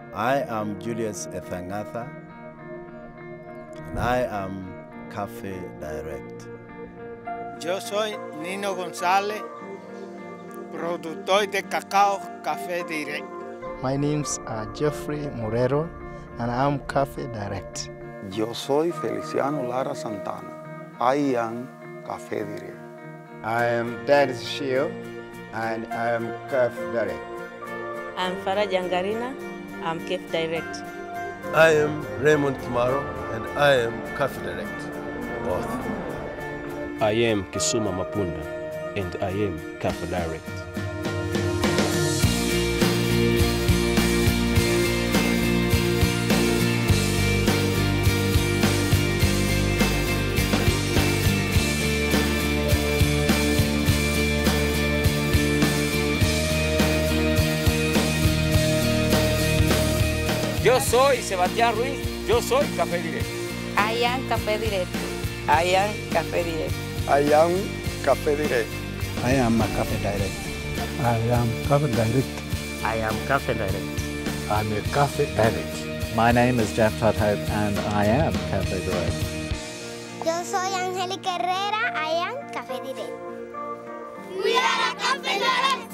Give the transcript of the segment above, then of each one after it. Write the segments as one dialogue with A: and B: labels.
A: I am Julius Ethangatha, and I am Cafédirect.
B: Yo soy Nino González, productor de cacao Cafédirect.
C: My name's Jeffrey Morero, and I'm Cafédirect.
D: Yo soy Feliciano Lara Santana. I am Cafédirect.
E: I am Dennis Shio, and I am Cafédirect.
F: I'm Farah Jangarina. I'm Cafédirect.
G: I am Raymond Kimaro, and I am Cafédirect. Both.
H: I am Kisuma Mapunda, and I am Cafédirect.
B: Yo soy Sebastián Ruiz, yo soy Cafédirect.
F: I am Cafédirect. I am Cafédirect.
D: I am Cafédirect.
C: I am a Cafédirect.
I: I am Cafédirect.
H: I am Cafédirect.
I: I'm a Cafédirect.
J: My name is Jeff Tudhope, and I am Cafédirect.
K: Yo soy Angélica Herrera. I am Cafédirect. We are a Cafédirect.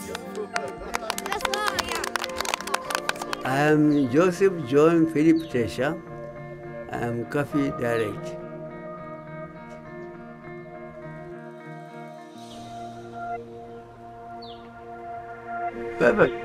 L: I am Joseph John Philip Tesha. I am Cafédirect. Perfect.